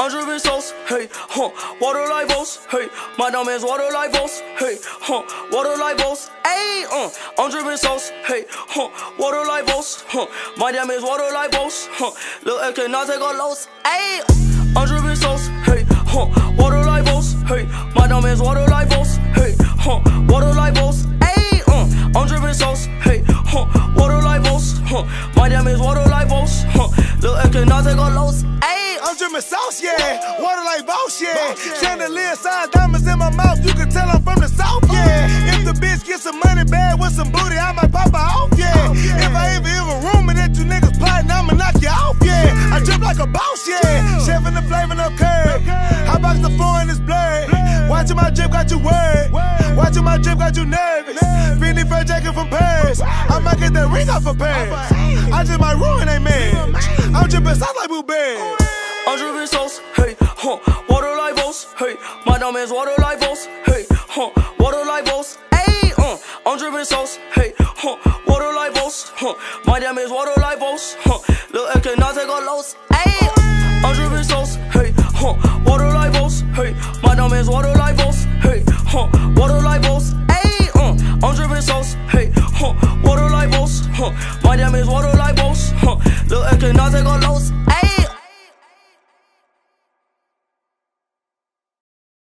dripping sauce, hey, water like boss, hey, my diamonds water like boss, hey, water like boss, hey, I'm dripping sauce, hey, water like boss, my diamonds water like boss, Lil' X cannot take a loss, hey, I'm dripping sauce, hey, water like boss, hey, my diamonds water like boss, hey, water like boss, hey, I'm dripping sauce, hey, water like boss, my diamonds water like boss, Lil' X cannot take a loss, hey. I'm dripping sauce, yeah. Water like boss, yeah. Chandelier size diamonds in my mouth, you can tell I'm from the south, yeah. If the bitch gets some money bag with some booty, I might pop her off, yeah. If I ever hear a rumor that you niggas plotting, I'ma knock you off, yeah. I drip like a boss, yeah. Chef in the flavor, no curve. How about the floor in this blurred? Watching my drip got you worried. Watching my drip got you nervous. Fendi fur jacket from Paris. I might get that ring off of Paris. I just might ruin they man. I'm dripping sauce like blueberry. I'm dripping sauce, hey, water like boss, hey, my diamonds water like boss, hey, water like boss, hey, I'm dripping sauce, hey, water like boss, my diamonds water like boss, Lil' X cannot take a loss, hey, I'm dripping sauce, hey, water like boss, hey, my diamonds water like boss, hey, water like boss, hey, I'm dripping sauce, hey, water like boss, my diamonds water like boss, Lil' X cannot take a loss.